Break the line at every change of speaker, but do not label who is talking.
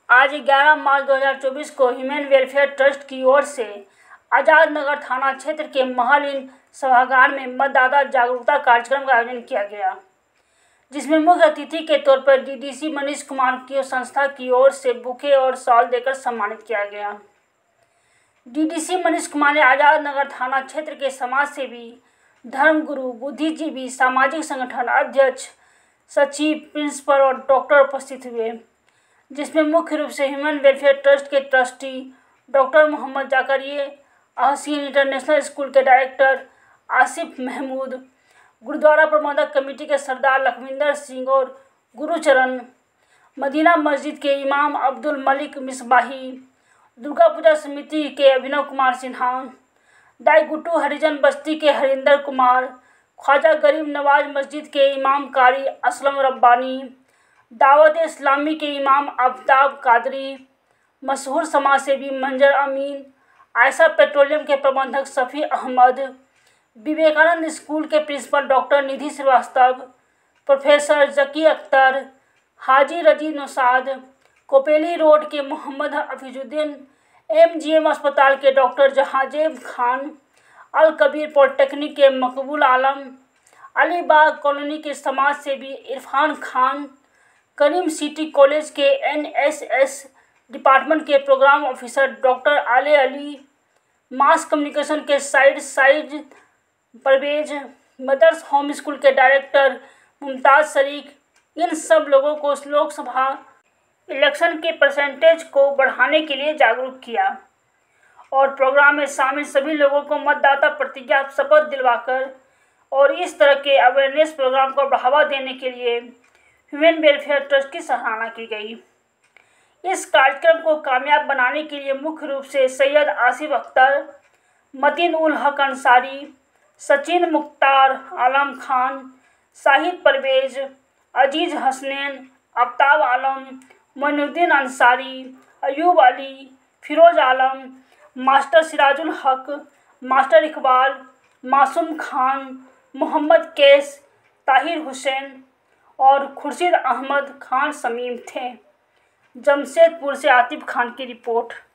आज 11 मार्च 2024 को human welfare trust की ओर से आजाद नगर थाना क्षेत्र के महालीन सभागार में मतदाता जागरूकता कार्यक्रम का आयोजन किया गया, जिसमें मुख्य अतिथि के तौर पर डीडीसी मनीष कुमार की संस्था की ओर से बुके और शॉल देकर सम्मानित किया गया। डीडीसी मनीष कुमार ने आजाद नगर थाना क्षेत्र के समाज सेवी, धर्मगुरु, बुद्धिजीवी, सामाजिक संगठन अध्यक्ष, सचिव, प्रिंसिपल और डॉक्टर उपस्थित हुए, जिसमें मुख्य रूप से ह्यूमन वेलफेयर ट्रस्ट के trustee doctor Mohammad Zakariya, Ahsin international school के डायरेक्टर आसिफ महमूद, गुरुद्वारा प्रबंधक कमेटी के सरदार लखविंदर सिंह और गुरुचरण, मदीना मस्जिद के इमाम अब्दुल मलिक मिसबाही, दुर्गा पूजा समिति के अभिनव कुमार सिन्हा, डाईगुट्टू हरिजन बस्ती के हरिंदर कुमार, ख्वाजा गरीब नवाज मस्जिद के इमाम कारी असलम रब्बानी, दावत इस्लामी के इमाम आफ्ताब कादरी, मशहूर समाजसेवी मंजर अमीन, आयशा पेट्रोलियम के प्रबंधक सफ़ी अहमद, विवेकानंद स्कूल के principal doctor Nidhi Srivastava, professor Zaki Akhtar, Haji Razi Naushad, कोपेली road के मोहम्मद हफीजुद्दीन, एमजीएम अस्पताल के डॉक्टर जहांजेब खान, अल कबीर पॉलिटेक्निक के मकबूल आलम, अलीबाग कॉलोनी के समाज सेवी इरफान खान, करीम सिटी कॉलेज के एनएसएस डिपार्टमेंट के programme officer doctor Aale Ali, mass communication के Syed Parvez, mother's home school के डायरेक्टर मुमताज़ शरीक, इन सब लोगों को लोकसभा इलेक्शन के परसेंटेज को बढ़ाने के लिए जागरूक किया और प्रोग्राम में शामिल सभी लोगों को मतदाता प्रतिज्ञा शपथ दिलवाकर और इस तरह के अवेयरनेस प्रोग्राम को बढ़ावा देने के लिए ह्यूमन वेलफेयर ट्रस्ट की सराहना की गई। इस कार्यक्रम को कामयाब बनाने के लिए मुख्य रूप से सैयद आसिफ अख्तर, मतीन उल हक अंसारी, सचिन मुख्तार आलम खान, शाहिद परवेज, अजीज हसनैन, आफ्ताब आलम, मोइनुद्दीन अंसारी, अयूब अली, फिरोज आलम, मास्टर सिराजुल हक, मास्टर इकबाल, मासूम खान, मोहम्मद कैस, ताहिर हुसैन और खुर्शीद अहमद खान समीम थे। जमशेदपुर से आतिफ खान की रिपोर्ट।